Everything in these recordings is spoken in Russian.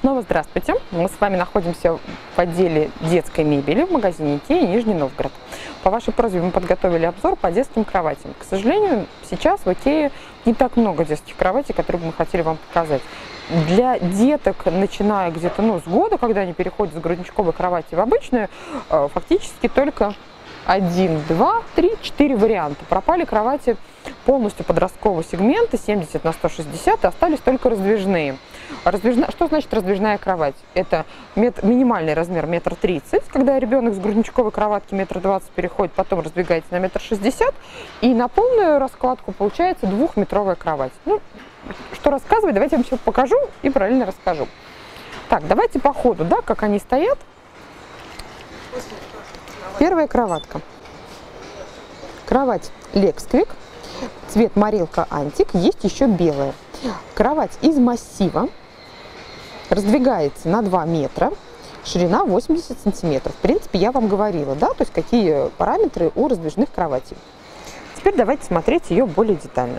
снова здравствуйте. Мы с вами находимся в отделе детской мебели в магазине IKEA Нижний Новгород. По вашей просьбе мы подготовили обзор по детским кроватям. К сожалению, сейчас в IKEA не так много детских кроватей, которые мы хотели вам показать. Для деток, начиная где-то с года, когда они переходят с грудничковой кровати в обычную, фактически только 1, 2, 3, 4 варианта. Пропали кровати полностью подросткового сегмента 70 на 160, и остались только раздвижные. Что значит раздвижная кровать? Это минимальный размер 1,30 м, когда ребенок с грудничковой кроватки 1,20 м переходит, потом раздвигается на 1,60 м, и на полную раскладку получается 2-метровая кровать. Что рассказывать, давайте я вам все покажу и параллельно расскажу. Так, давайте по ходу, как они стоят. Первая кроватка. Кровать Lexquick, цвет Морилка Антик, есть еще белая. Кровать из массива, раздвигается на 2 метра, ширина 80 сантиметров. В принципе, я вам говорила, то есть какие параметры у раздвижных кроватей. Теперь давайте смотреть ее более детально.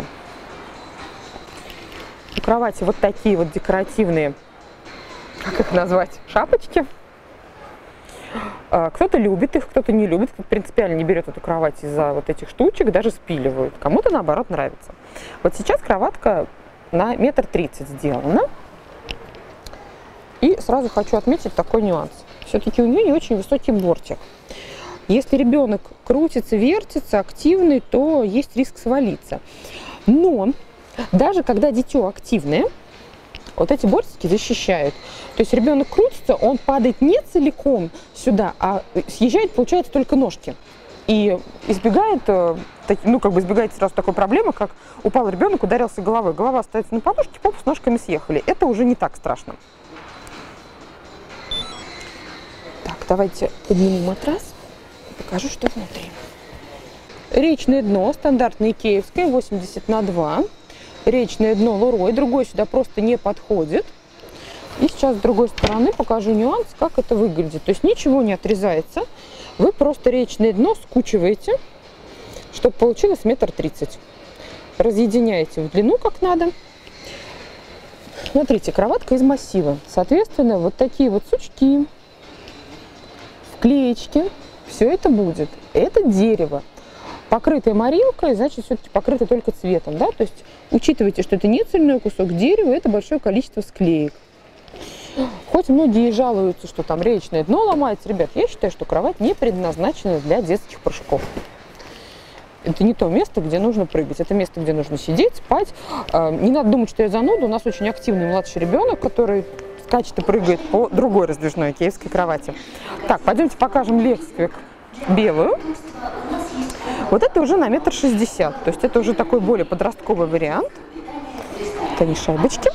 У кровати вот такие вот декоративные, как их назвать, шапочки. Кто-то любит их, кто-то не любит, кто-то принципиально не берет эту кровать из-за вот этих штучек, даже спиливают. Кому-то, наоборот, нравится. Вот сейчас кроватка на 1,30 м сделана. И сразу хочу отметить такой нюанс. Все-таки у нее не очень высокий бортик. Если ребенок крутится, вертится, активный, то есть риск свалиться. Но даже когда дитё активное, вот эти бортики защищают. То есть ребенок крутится, он падает не целиком сюда, а съезжает, получается, только ножки. И избегает сразу такой проблемы, как упал ребенок, ударился головой. Голова остается на подушке, попу с ножками съехали. Это уже не так страшно. Так, давайте подниму матрас и покажу, что внутри. Речное дно, стандартное икеевское, 80 на 2. Речное дно Лурой, другое сюда просто не подходит. И сейчас с другой стороны покажу нюанс, как это выглядит. То есть ничего не отрезается, вы просто речное дно скучиваете, чтобы получилось 1,30 м. Разъединяете в длину как надо. Смотрите, кроватка из массива. Соответственно, вот такие вот сучки, вклеечки, все это будет. Это дерево. Покрытая морилкой, значит, все-таки покрыто только цветом, То есть учитывайте, что это не цельной кусок дерева, это большое количество склеек. Хоть многие жалуются, что там речное дно ломается, ребят, я считаю, что кровать не предназначена для детских прыжков. Это не то место, где нужно прыгать, это место, где нужно сидеть, спать. Не надо думать, что я зануда, у нас очень активный младший ребенок, который скачет и прыгает по другой раздвижной икеевской кровати. Так, пойдемте покажем Lexquick белую. Вот это уже на 1,60 м, то есть это уже такой более подростковый вариант. Это они шайбочки.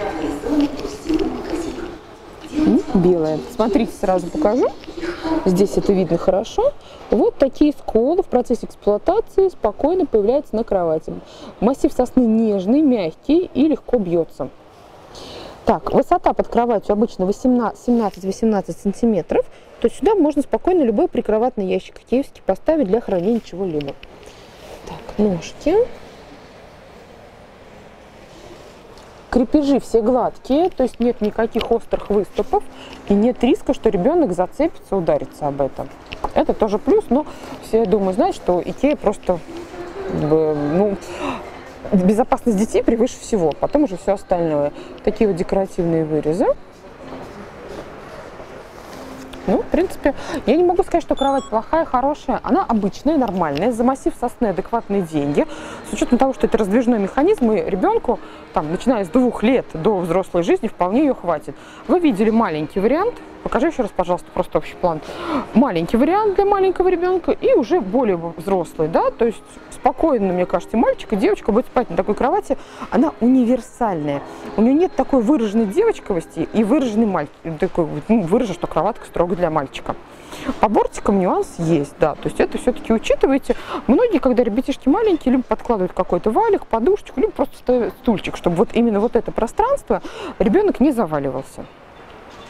И белая. Смотрите, сразу покажу. Здесь это видно хорошо. Вот такие сколы в процессе эксплуатации спокойно появляются на кровати. Массив сосны нежный, мягкий и легко бьется. Так, высота под кроватью обычно 17-18 сантиметров. То есть сюда можно спокойно любой прикроватный ящик икеевский поставить для хранения чего-либо. Так, ножки. Крепежи все гладкие, то есть нет никаких острых выступов и нет риска, что ребенок зацепится, ударится об этом. Это тоже плюс, но все, я думаю, знают, что IKEA просто безопасность детей превыше всего, потом уже все остальное. Такие вот декоративные вырезы. В принципе, я не могу сказать, что кровать плохая, хорошая. Она обычная, нормальная. За массив сосны адекватные деньги. С учетом того, что это раздвижной механизм, и ребенку, начиная с 2 лет до взрослой жизни, вполне ее хватит. Вы видели маленький вариант. Покажи еще раз, пожалуйста, просто общий план. Маленький вариант для маленького ребенка и уже более взрослый, То есть спокойно, мне кажется, мальчик и девочка будет спать на такой кровати. Она универсальная. У нее нет такой выраженной девочковости и выраженной выражен, что кроватка строго для мальчика. По бортикам нюанс есть, то есть это все-таки учитывайте. Многие, когда ребятишки маленькие, любят подкладывать какой-то валик, подушечку, либо просто ставят стульчик, чтобы именно это пространство ребенок не заваливался.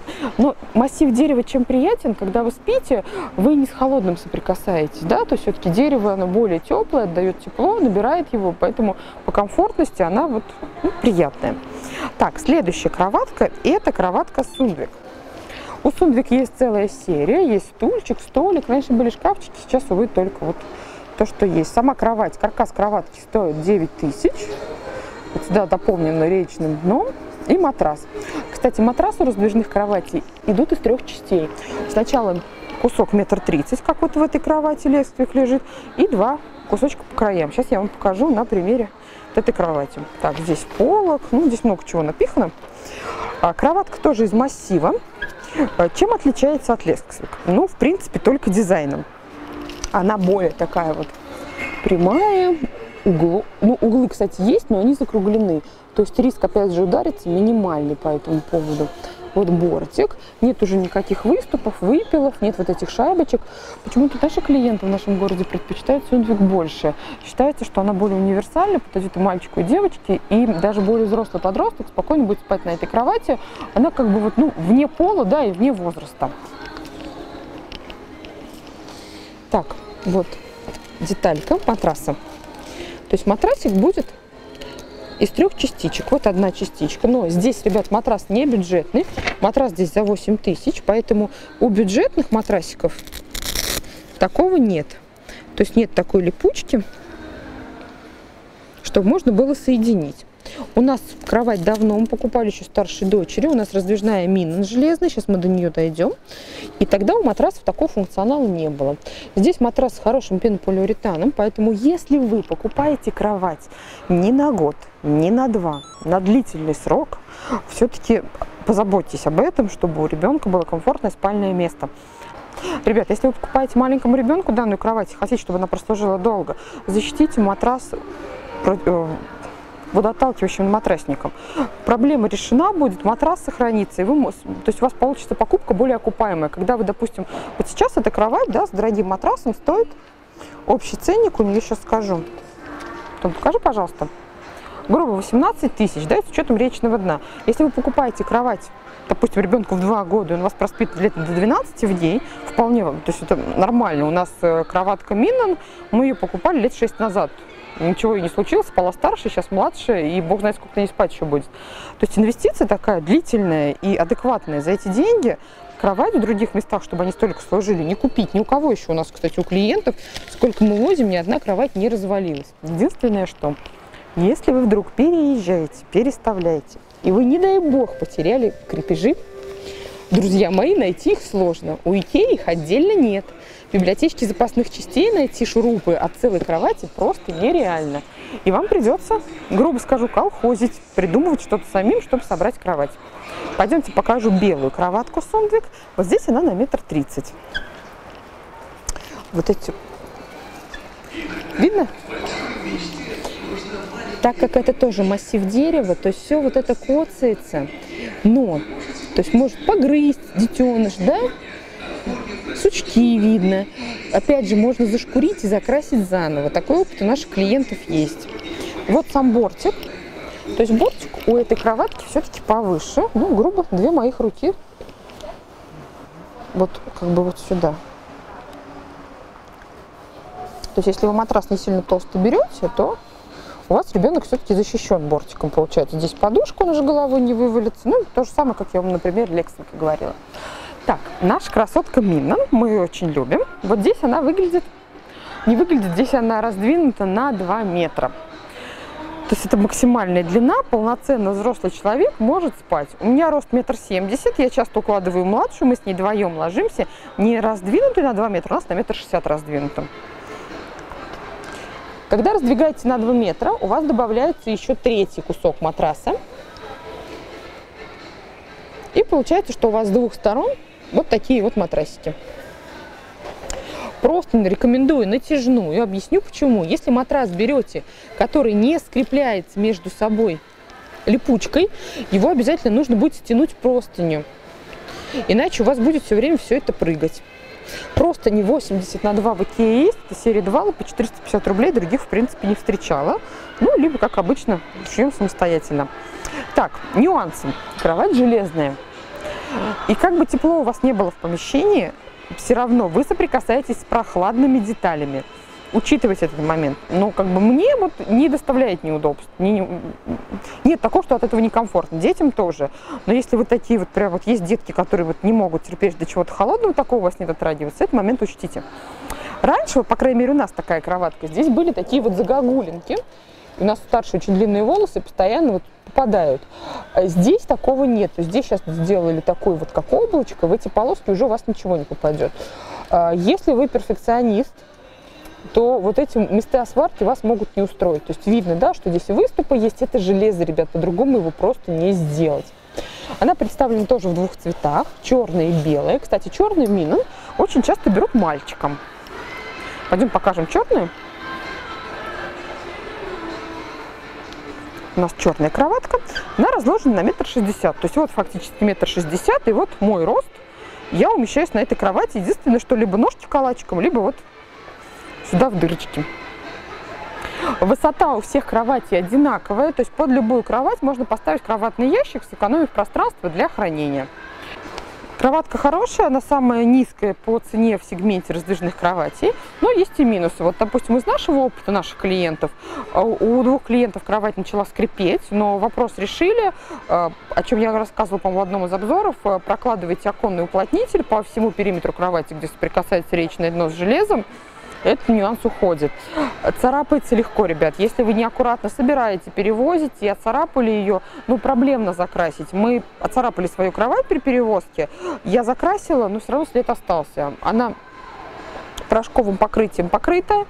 Но массив дерева чем приятен, когда вы спите, вы не с холодным соприкасаетесь, да, то есть все-таки дерево, оно более теплое, отдает тепло, набирает его, поэтому по комфортности она вот приятная. Так, следующая кроватка, это кроватка Sundvik. У Sundvik есть целая серия, есть стульчик, столик, раньше были шкафчики, сейчас, увы, только вот то, что есть. Сама кровать, каркас кроватки стоит 9000, вот сюда дополнена речным дном, и матрас. Кстати, матрасы у раздвижных кроватей идут из 3 частей. Сначала кусок 1,30 м, как вот в этой кровати Lexvik лежит, и 2 кусочка по краям. Сейчас я вам покажу на примере вот этой кровати. Так, здесь полок, ну, здесь много чего напихано. Кроватка тоже из массива. Чем отличается от Lexvik? Ну, в принципе, только дизайном. Она более такая вот прямая, углы, кстати, есть, но они закруглены. То есть риск, опять же, удариться минимальный по этому поводу. Вот бортик, нет уже никаких выступов, выпилов, нет вот этих шайбочек. Почему-то наши клиенты в нашем городе предпочитают Sundvik больше. Считается, что она более универсальна, подойдет и мальчику, и девочке, и даже более взрослый подросток спокойно будет спать на этой кровати. Она как бы вот, ну, вне пола, да, и вне возраста. Так, вот деталька матраса. То есть матрасик будет из 3 частичек. Вот одна частичка. Но здесь, ребят, матрас не бюджетный. Матрас здесь за 8000, поэтому у бюджетных матрасиков такого нет. То есть нет такой липучки, чтобы можно было соединить. У нас кровать давно мы покупали еще старшей дочери. У нас раздвижная Миннен железная. Сейчас мы до нее дойдем. И тогда у матрасов такого функционала не было. Здесь матрас с хорошим пенополиуретаном. Поэтому если вы покупаете кровать не на год, не на 2, на длительный срок, все-таки позаботьтесь об этом, чтобы у ребенка было комфортное спальное место. Ребята, если вы покупаете маленькому ребенку данную кровать и хотите, чтобы она прослужила долго, защитите матрас водоотталкивающим матрасником. Проблема решена будет, матрас сохранится, и то есть у вас получится покупка более окупаемая. Когда вы, допустим, вот сейчас эта кровать, да, с дорогим матрасом стоит, общий ценник у нее, сейчас скажу, Том, покажи, пожалуйста, грубо 18 тысяч, да, с учетом речного дна. Если вы покупаете кровать, допустим, ребенку в 2 года, он у вас проспит лет до 12 в день, вполне, то есть это нормально. У нас кроватка Миннен, мы ее покупали лет 6 назад. Ничего и не случилось, спала старше, сейчас младше, и бог знает, сколько на ней спать еще будет. То есть инвестиция такая длительная и адекватная. За эти деньги кровать в других местах, чтобы они столько служили, не купить. Ни у кого еще у нас, кстати, у клиентов, сколько мы возим, ни одна кровать не развалилась. Единственное, что если вы вдруг переезжаете, переставляете, и вы, не дай бог, потеряли крепежи, друзья мои, найти их сложно. У Икеи их отдельно нет. В библиотечке запасных частей найти шурупы от целой кровати просто нереально. И вам придется, грубо скажу, колхозить, придумывать что-то самим, чтобы собрать кровать. Пойдемте покажу белую кроватку Sundvik. Вот здесь она на 1,30 м. Вот эти. Видно? Так как это тоже массив дерева, то есть все вот это коцается, но, то есть может погрызть детеныш, да? Сучки видно. Опять же, можно зашкурить и закрасить заново. Такой опыт у наших клиентов есть. Вот сам бортик. То есть бортик у этой кроватки все-таки повыше. Ну, грубо, 2 моих руки. Вот как бы вот сюда. То есть если вы матрас не сильно толстый берете, то у вас ребенок все-таки защищен бортиком, получается. Здесь подушка, он уже головой не вывалится. Ну, то же самое, как я вам, например, Lexvik говорила. Так, наша красотка Миннен, мы ее очень любим. Вот здесь она выглядит, не выглядит, здесь она раздвинута на 2 метра. То есть это максимальная длина, полноценно взрослый человек может спать. У меня рост 1,70 м, я часто укладываю младшую, мы с ней вдвоем ложимся. Не раздвинутый на 2 метра, у нас на 1,60 м раздвинутым. Когда раздвигаете на 2 метра, у вас добавляется еще 3-й кусок матраса. И получается, что у вас с 2 сторон вот такие вот матрасики. Просто рекомендую натяжную. Объясню почему. Если матрас берете, который не скрепляется между собой липучкой, его обязательно нужно будет стянуть простыню. Иначе у вас будет все время все это прыгать. Просто не 80 на 2 в Икее есть. Это серия 2 по 450 рублей. Других, в принципе, не встречала. Ну, либо, как обычно, шьем самостоятельно. Так, нюансы. Кровать железная. И как бы тепло у вас не было в помещении, все равно вы соприкасаетесь с прохладными деталями. Учитывайте этот момент. Но как бы мне вот не доставляет неудобств. Нет такого, что от этого некомфортно. Детям тоже. Но если вот такие вот прям вот есть детки, которые вот не могут терпеть до чего-то холодного, такого у вас не дотрагиваться, этот момент учтите. Раньше, вот, по крайней мере, у нас такая кроватка, здесь были такие вот загогулинки. У нас старшие очень длинные волосы постоянно вот попадают. А здесь такого нет. Здесь сейчас сделали такой вот как облачко, в эти полоски уже у вас ничего не попадет. Если вы перфекционист, то вот эти места сварки вас могут не устроить. То есть видно, да, что здесь и выступы есть, это железо, ребят, по-другому его просто не сделать. Она представлена тоже в двух цветах, черная и белая. Кстати, черный Минон очень часто берут мальчикам. Пойдем покажем черную. У нас черная кроватка, она разложена на 1,60 м. То есть вот фактически 1,60 м, и вот мой рост. Я умещаюсь на этой кровати. Единственное, что либо ножки калачиком, либо вот сюда в дырочки. Высота у всех кроватей одинаковая, то есть под любую кровать можно поставить кроватный ящик, сэкономив пространство для хранения. Кроватка хорошая, она самая низкая по цене в сегменте раздвижных кроватей, но есть и минусы. Вот, допустим, из нашего опыта, наших клиентов, у двух клиентов кровать начала скрипеть, но вопрос решили, о чем я рассказывала, по-моему, в одном из обзоров. Прокладывайте оконный уплотнитель по всему периметру кровати, где соприкасается речное дно с железом. Этот нюанс уходит. Царапается легко, ребят. Если вы неаккуратно собираете, перевозите и отцарапали ее, ну, проблемно закрасить. Мы отцарапали свою кровать при перевозке, я закрасила, но все равно след остался. Она порошковым покрытием покрыта.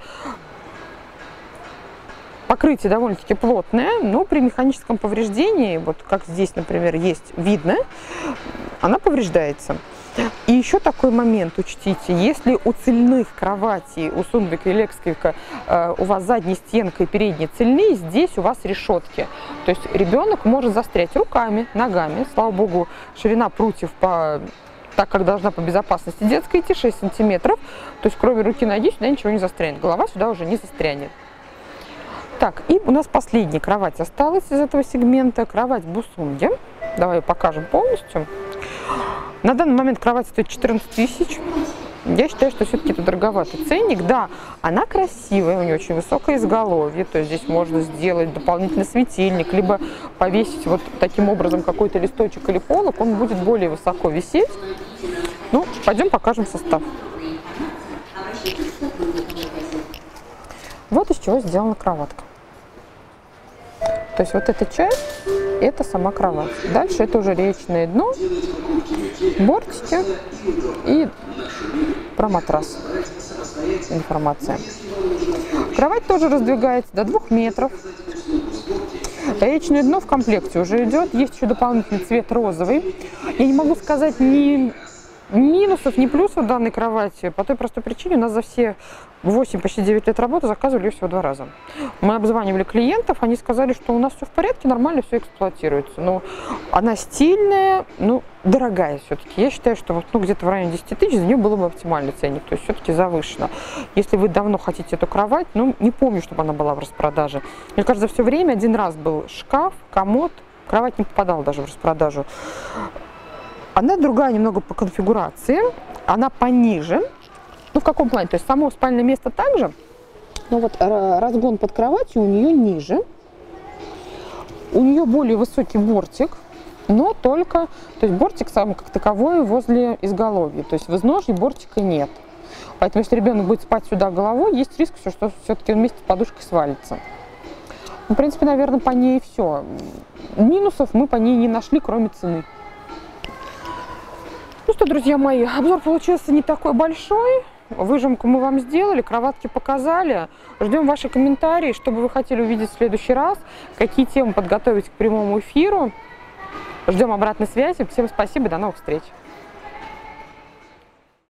Покрытие довольно-таки плотное, но при механическом повреждении, вот как здесь, например, есть видно, она повреждается. И еще такой момент учтите, если у цельных кроватей, у Сунбека и Лексвика у вас задняя стенка и передняя цельные, здесь у вас решетки. То есть ребенок может застрять руками, ногами. Слава богу, ширина прутьев так, как должна по безопасности детская идти, 6 сантиметров. То есть кроме руки, ноги сюда ничего не застрянет, голова сюда уже не застрянет. Так, и у нас последняя кровать осталась из этого сегмента, кровать Бусунги. Давай ее покажем полностью. На данный момент кровать стоит 14 тысяч. Я считаю, что все-таки это дороговатый ценник. Да, она красивая, у нее очень высокое изголовье, то есть здесь можно сделать дополнительный светильник, либо повесить вот таким образом какой-то листочек или полок, он будет более высоко висеть. Ну, пойдем покажем состав. Вот из чего сделана кроватка. То есть вот эта часть, это сама кровать. Дальше это уже речное дно, бортики и про матрас информация. Кровать тоже раздвигается до 2 метров. Речное дно в комплекте уже идет. Есть еще дополнительный цвет розовый. Я не могу сказать ни минусов, ни плюсов данной кровати по той простой причине. У нас за все 8, почти 9 лет работы заказывали ее всего 2 раза. Мы обзванивали клиентов, они сказали, что у нас все в порядке, нормально все эксплуатируется. Но она стильная, ну, дорогая все-таки. Я считаю, что вот, ну, где-то в районе 10 тысяч за нее было бы оптимальный ценник, то есть все-таки завышено. Если вы давно хотите эту кровать, ну, не помню, чтобы она была в распродаже. Мне кажется, за все время один раз был шкаф, комод, кровать не попадала даже в распродажу. Она другая немного по конфигурации, она пониже. Ну, в каком плане? То есть само спальное место также, но вот разгон под кроватью у нее ниже. У нее более высокий бортик, но только, то есть бортик сам как таковой возле изголовья. То есть в изножье бортика нет. Поэтому если ребенок будет спать сюда головой, есть риск, что все-таки вместе с подушкой свалится. Ну, в принципе, наверное, по ней все. Минусов мы по ней не нашли, кроме цены. Ну что, друзья мои, обзор получился не такой большой. Выжимку мы вам сделали, кроватки показали. Ждем ваши комментарии, что бы вы хотели увидеть в следующий раз, какие темы подготовить к прямому эфиру. Ждем обратной связи. Всем спасибо, до новых встреч.